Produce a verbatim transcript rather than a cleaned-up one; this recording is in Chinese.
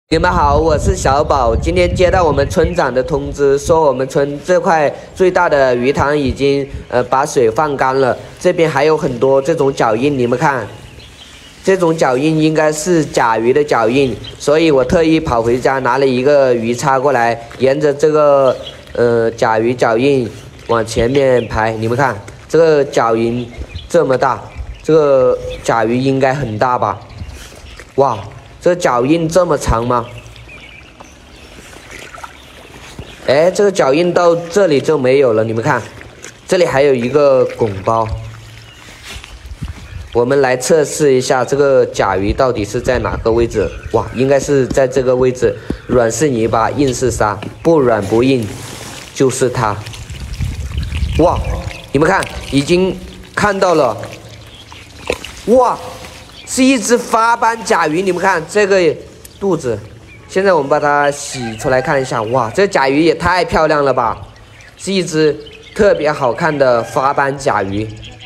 你们好，我是小宝。今天接到我们村长的通知，说我们村这块最大的鱼塘已经呃把水放干了，这边还有很多这种脚印，你们看，这种脚印应该是甲鱼的脚印，所以我特意跑回家拿了一个鱼叉过来，沿着这个呃甲鱼脚印往前面排，你们看这个脚印这么大，这个甲鱼应该很大吧？哇！ 这脚印这么长吗？哎，这个脚印到这里就没有了，你们看，这里还有一个拱包。我们来测试一下这个甲鱼到底是在哪个位置？哇，应该是在这个位置，软是泥巴，硬是沙，不软不硬，就是它。哇，你们看，已经看到了，哇！ 是一只发斑甲鱼，你们看这个肚子。现在我们把它洗出来看一下，哇，这甲鱼也太漂亮了吧！是一只特别好看的发斑甲鱼。